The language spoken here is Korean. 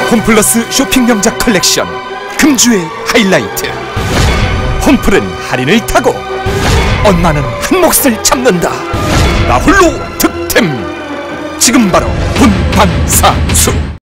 홈플러스 쇼핑 명작 컬렉션 금주의 하이라이트. 홈플은 할인을 타고 엄마는 한 몫을 잡는다. 나 홀로 득템. 지금 바로 본방사수.